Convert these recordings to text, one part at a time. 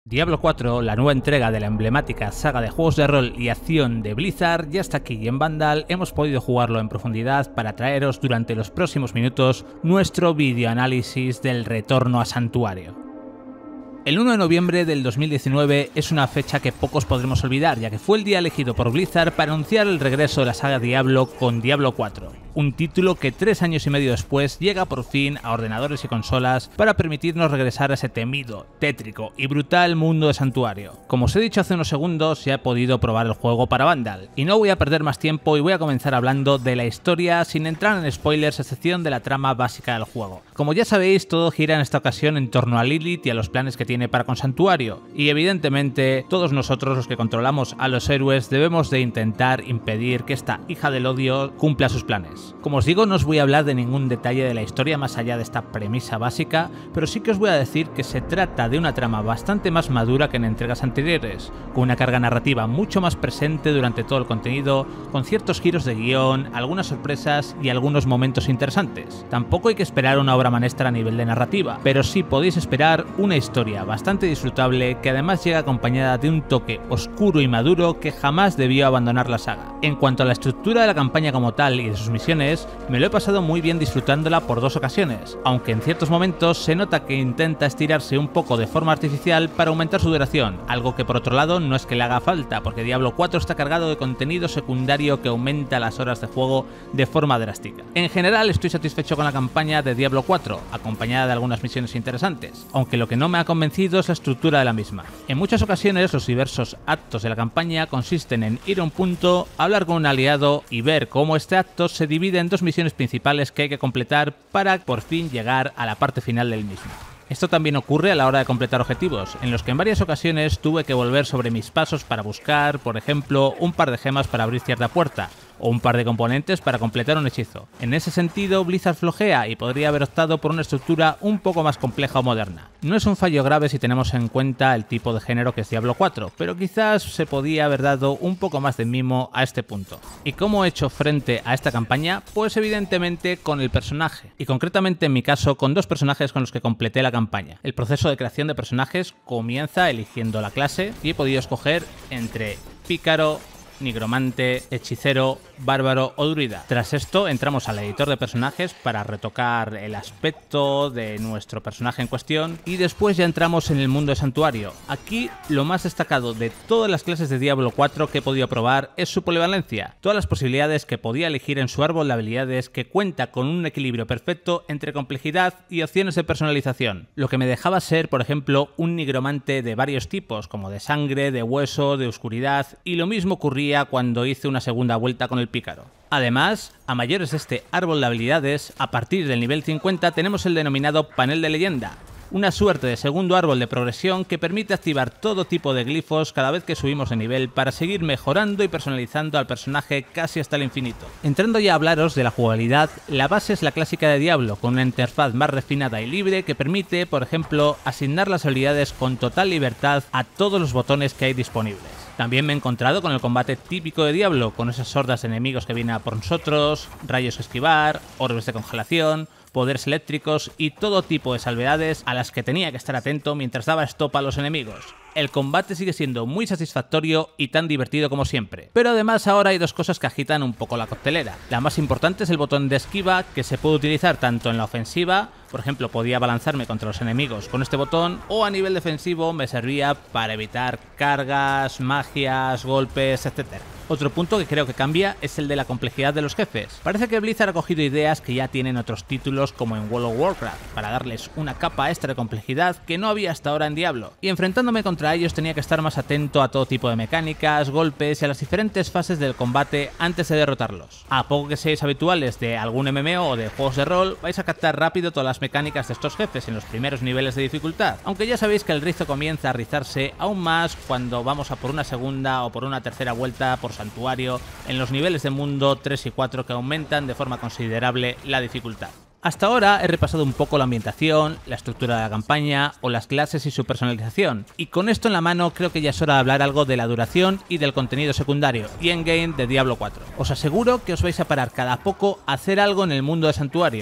Diablo 4, la nueva entrega de la emblemática saga de juegos de rol y acción de Blizzard, ya está aquí y en Vandal hemos podido jugarlo en profundidad para traeros durante los próximos minutos nuestro videoanálisis del retorno a Santuario. El 1 de noviembre del 2019 es una fecha que pocos podremos olvidar, ya que fue el día elegido por Blizzard para anunciar el regreso de la saga Diablo con Diablo 4, un título que 3 años y medio después llega por fin a ordenadores y consolas para permitirnos regresar a ese temido, tétrico y brutal mundo de Santuario. Como os he dicho hace unos segundos, ya he podido probar el juego para Vandal, y no voy a perder más tiempo y voy a comenzar hablando de la historia sin entrar en spoilers, a excepción de la trama básica del juego. Como ya sabéis, todo gira en esta ocasión en torno a Lilith y a los planes que tiene para con Santuario, y evidentemente todos nosotros los que controlamos a los héroes debemos de intentar impedir que esta hija del odio cumpla sus planes. Como os digo, no os voy a hablar de ningún detalle de la historia más allá de esta premisa básica, pero sí que os voy a decir que se trata de una trama bastante más madura que en entregas anteriores, con una carga narrativa mucho más presente durante todo el contenido, con ciertos giros de guión, algunas sorpresas y algunos momentos interesantes. Tampoco hay que esperar una obra maestra a nivel de narrativa, pero sí podéis esperar una historia bastante disfrutable que además llega acompañada de un toque oscuro y maduro que jamás debió abandonar la saga. En cuanto a la estructura de la campaña como tal y de sus misiones, me lo he pasado muy bien disfrutándola por dos ocasiones, aunque en ciertos momentos se nota que intenta estirarse un poco de forma artificial para aumentar su duración, algo que por otro lado no es que le haga falta, porque Diablo 4 está cargado de contenido secundario que aumenta las horas de juego de forma drástica. En general estoy satisfecho con la campaña de Diablo 4, acompañada de algunas misiones interesantes, aunque lo que no me ha convencido es la estructura de la misma. En muchas ocasiones los diversos actos de la campaña consisten en ir a un punto, hablar con un aliado y ver cómo este acto se divide en dos misiones principales que hay que completar para por fin llegar a la parte final del mismo. Esto también ocurre a la hora de completar objetivos, en los que en varias ocasiones tuve que volver sobre mis pasos para buscar, por ejemplo, un par de gemas para abrir cierta puerta, o un par de componentes para completar un hechizo. En ese sentido, Blizzard flojea y podría haber optado por una estructura un poco más compleja o moderna. No es un fallo grave si tenemos en cuenta el tipo de género que es Diablo 4, pero quizás se podía haber dado un poco más de mimo a este punto. ¿Y cómo he hecho frente a esta campaña? Pues evidentemente con el personaje, y concretamente en mi caso con dos personajes con los que completé la campaña. El proceso de creación de personajes comienza eligiendo la clase y he podido escoger entre pícaro, nigromante, hechicero, bárbaro o druida. Tras esto entramos al editor de personajes para retocar el aspecto de nuestro personaje en cuestión y después ya entramos en el mundo de Santuario. Aquí lo más destacado de todas las clases de Diablo 4 que he podido probar es su polivalencia, todas las posibilidades que podía elegir en su árbol de habilidades que cuenta con un equilibrio perfecto entre complejidad y opciones de personalización, lo que me dejaba ser, por ejemplo, un nigromante de varios tipos, como de sangre, de hueso, de oscuridad, y lo mismo ocurría cuando hice una segunda vuelta con el pícaro. Además, a mayores de este árbol de habilidades, a partir del nivel 50 tenemos el denominado panel de leyenda, una suerte de segundo árbol de progresión que permite activar todo tipo de glifos cada vez que subimos de nivel para seguir mejorando y personalizando al personaje casi hasta el infinito. Entrando ya a hablaros de la jugabilidad, la base es la clásica de Diablo, con una interfaz más refinada y libre que permite, por ejemplo, asignar las habilidades con total libertad a todos los botones que hay disponibles. También me he encontrado con el combate típico de Diablo, con esas hordas de enemigos que vienen a por nosotros, rayos que esquivar, orbes de congelación, poderes eléctricos y todo tipo de salvedades a las que tenía que estar atento mientras daba stop a los enemigos. El combate sigue siendo muy satisfactorio y tan divertido como siempre. Pero además ahora hay dos cosas que agitan un poco la coctelera. La más importante es el botón de esquiva, que se puede utilizar tanto en la ofensiva, por ejemplo podía abalanzarme contra los enemigos con este botón, o a nivel defensivo me servía para evitar cargas, magias, golpes, etc. Otro punto que creo que cambia es el de la complejidad de los jefes. Parece que Blizzard ha cogido ideas que ya tienen otros títulos como en World of Warcraft, para darles una capa extra de complejidad que no había hasta ahora en Diablo, y enfrentándome contra ellos tenía que estar más atento a todo tipo de mecánicas, golpes y a las diferentes fases del combate antes de derrotarlos. A poco que seáis habituales de algún MMO o de juegos de rol, vais a captar rápido todas las mecánicas de estos jefes en los primeros niveles de dificultad, aunque ya sabéis que el rizo comienza a rizarse aún más cuando vamos a por una segunda o por una tercera vuelta por Santuario en los niveles de mundo 3 y 4 que aumentan de forma considerable la dificultad. Hasta ahora he repasado un poco la ambientación, la estructura de la campaña o las clases y su personalización, y con esto en la mano creo que ya es hora de hablar algo de la duración y del contenido secundario y endgame de Diablo 4. Os aseguro que os vais a parar cada poco a hacer algo en el mundo de Santuario,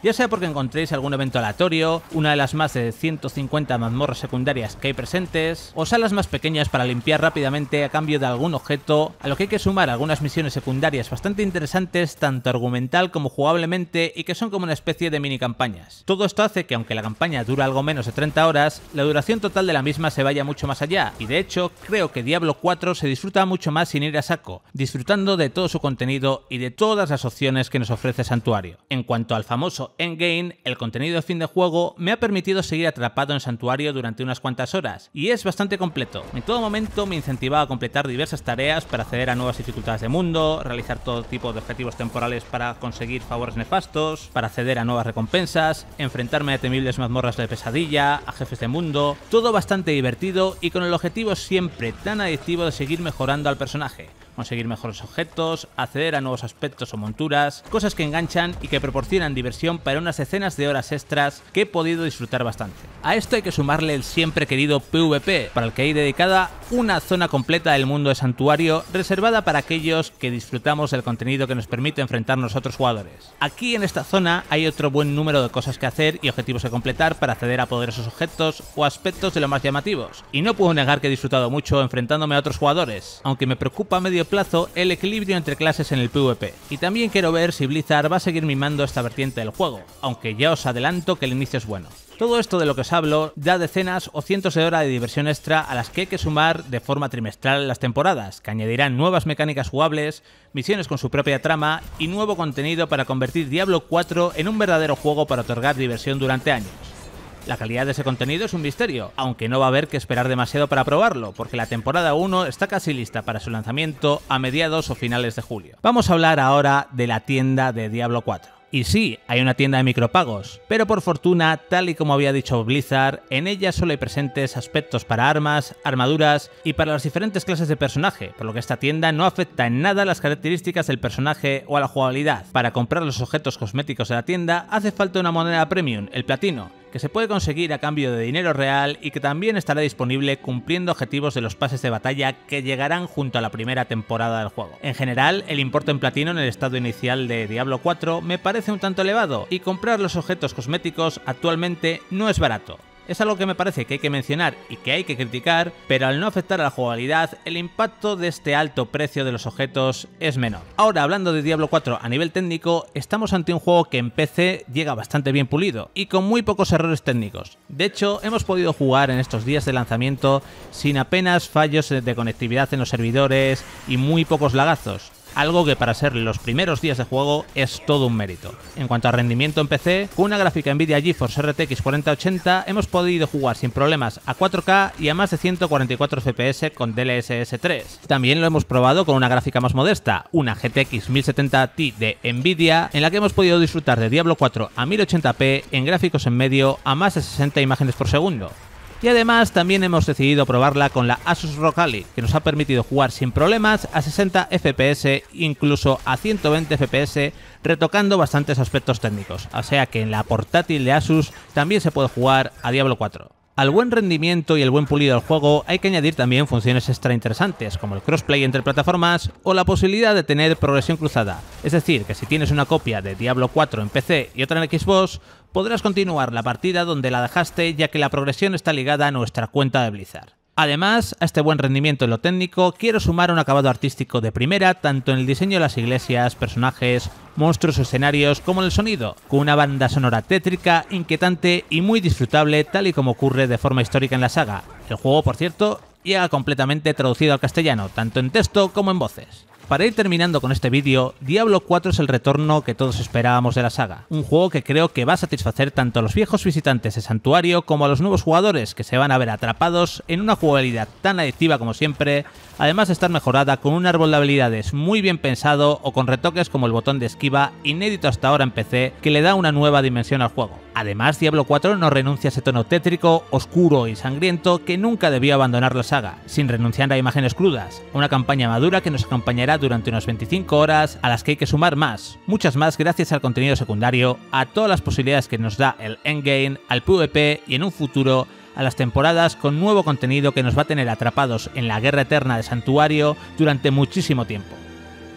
ya sea porque encontréis algún evento aleatorio, una de las más de 150 mazmorras secundarias que hay presentes, o salas más pequeñas para limpiar rápidamente a cambio de algún objeto, a lo que hay que sumar algunas misiones secundarias bastante interesantes tanto argumental como jugablemente y que son como una especie de mini campañas. Todo esto hace que aunque la campaña dura algo menos de 30 horas, la duración total de la misma se vaya mucho más allá, y de hecho creo que Diablo 4 se disfruta mucho más sin ir a saco, disfrutando de todo su contenido y de todas las opciones que nos ofrece Santuario. En cuanto al famoso endgame, el contenido de fin de juego me ha permitido seguir atrapado en Santuario durante unas cuantas horas, y es bastante completo. En todo momento me incentivaba a completar diversas tareas para acceder a nuevas dificultades de mundo, realizar todo tipo de objetivos temporales para conseguir favores nefastos, para acceder a nuevas recompensas, enfrentarme a temibles mazmorras de pesadilla, a jefes de mundo, todo bastante divertido y con el objetivo siempre tan adictivo de seguir mejorando al personaje, conseguir mejores objetos, acceder a nuevos aspectos o monturas, cosas que enganchan y que proporcionan diversión para unas decenas de horas extras que he podido disfrutar bastante. A esto hay que sumarle el siempre querido PvP, para el que hay dedicada una zona completa del mundo de Santuario reservada para aquellos que disfrutamos del contenido que nos permite enfrentarnos a otros jugadores. Aquí en esta zona hay otro buen número de cosas que hacer y objetivos que completar para acceder a poderosos objetos o aspectos de los más llamativos, y no puedo negar que he disfrutado mucho enfrentándome a otros jugadores, aunque me preocupa a medio plazo el equilibrio entre clases en el PvP, y también quiero ver si Blizzard va a seguir mimando esta vertiente del juego, aunque ya os adelanto que el inicio es bueno. Todo esto de lo que os hablo da decenas o cientos de horas de diversión extra a las que hay que sumar de forma trimestral las temporadas, que añadirán nuevas mecánicas jugables, misiones con su propia trama y nuevo contenido para convertir Diablo 4 en un verdadero juego para otorgar diversión durante años. La calidad de ese contenido es un misterio, aunque no va a haber que esperar demasiado para probarlo, porque la temporada 1 está casi lista para su lanzamiento a mediados o finales de julio. Vamos a hablar ahora de la tienda de Diablo 4. Y sí, hay una tienda de micropagos, pero por fortuna, tal y como había dicho Blizzard, en ella solo hay presentes aspectos para armas, armaduras y para las diferentes clases de personaje, por lo que esta tienda no afecta en nada a las características del personaje o a la jugabilidad. Para comprar los objetos cosméticos de la tienda hace falta una moneda premium, el platino, que se puede conseguir a cambio de dinero real y que también estará disponible cumpliendo objetivos de los pases de batalla que llegarán junto a la primera temporada del juego. En general, el importe en platino en el estado inicial de Diablo 4 me parece un tanto elevado, y comprar los objetos cosméticos actualmente no es barato. Es algo que me parece que hay que mencionar y que hay que criticar, pero al no afectar a la jugabilidad, el impacto de este alto precio de los objetos es menor. Ahora, hablando de Diablo 4 a nivel técnico, estamos ante un juego que en PC llega bastante bien pulido y con muy pocos errores técnicos. De hecho, hemos podido jugar en estos días de lanzamiento sin apenas fallos de conectividad en los servidores y muy pocos lagazos, algo que para ser los primeros días de juego es todo un mérito. En cuanto a rendimiento en PC, con una gráfica Nvidia GeForce RTX 4080 hemos podido jugar sin problemas a 4K y a más de 144 FPS con DLSS 3. También lo hemos probado con una gráfica más modesta, una GTX 1070 Ti de Nvidia, en la que hemos podido disfrutar de Diablo 4 a 1080p en gráficos en medio a más de 60 imágenes por segundo. Y además también hemos decidido probarla con la Asus ROG Ally, que nos ha permitido jugar sin problemas a 60 FPS, incluso a 120 FPS, retocando bastantes aspectos técnicos, o sea que en la portátil de Asus también se puede jugar a Diablo 4. Al buen rendimiento y el buen pulido del juego hay que añadir también funciones extra interesantes, como el crossplay entre plataformas o la posibilidad de tener progresión cruzada. Es decir, que si tienes una copia de Diablo 4 en PC y otra en Xbox, podrás continuar la partida donde la dejaste, ya que la progresión está ligada a nuestra cuenta de Blizzard. Además, a este buen rendimiento en lo técnico, quiero sumar un acabado artístico de primera, tanto en el diseño de las iglesias, personajes, monstruos o escenarios, como en el sonido, con una banda sonora tétrica, inquietante y muy disfrutable, tal y como ocurre de forma histórica en la saga. El juego, por cierto, llega completamente traducido al castellano, tanto en texto como en voces. Para ir terminando con este vídeo, Diablo 4 es el retorno que todos esperábamos de la saga, un juego que creo que va a satisfacer tanto a los viejos visitantes de Santuario como a los nuevos jugadores que se van a ver atrapados en una jugabilidad tan adictiva como siempre, además de estar mejorada con un árbol de habilidades muy bien pensado o con retoques como el botón de esquiva, inédito hasta ahora en PC, que le da una nueva dimensión al juego. Además, Diablo 4 no renuncia a ese tono tétrico, oscuro y sangriento que nunca debió abandonar la saga, sin renunciar a imágenes crudas, una campaña madura que nos acompañará durante unas 25 horas, a las que hay que sumar más, muchas más gracias al contenido secundario, a todas las posibilidades que nos da el endgame, al PvP y en un futuro a las temporadas con nuevo contenido que nos va a tener atrapados en la guerra eterna de Santuario durante muchísimo tiempo.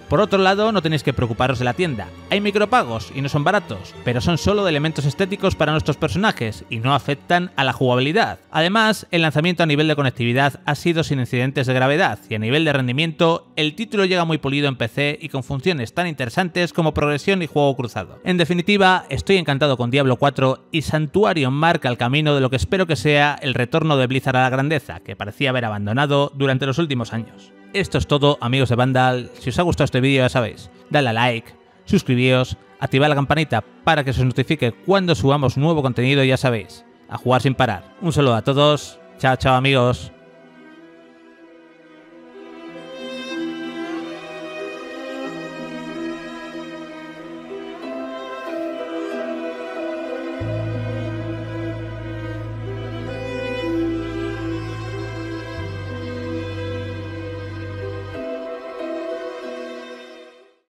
Por otro lado, no tenéis que preocuparos de la tienda. Hay micropagos y no son baratos, pero son solo de elementos estéticos para nuestros personajes y no afectan a la jugabilidad. Además, el lanzamiento a nivel de conectividad ha sido sin incidentes de gravedad y a nivel de rendimiento, el título llega muy pulido en PC y con funciones tan interesantes como progresión y juego cruzado. En definitiva, estoy encantado con Diablo 4 y Sanctuarium marca el camino de lo que espero que sea el retorno de Blizzard a la grandeza, que parecía haber abandonado durante los últimos años. Esto es todo, amigos de Vandal. Si os ha gustado este vídeo ya sabéis, dadle a like, suscribíos, activad la campanita para que se os notifique cuando subamos nuevo contenido y ya sabéis, a jugar sin parar. Un saludo a todos, chao chao amigos.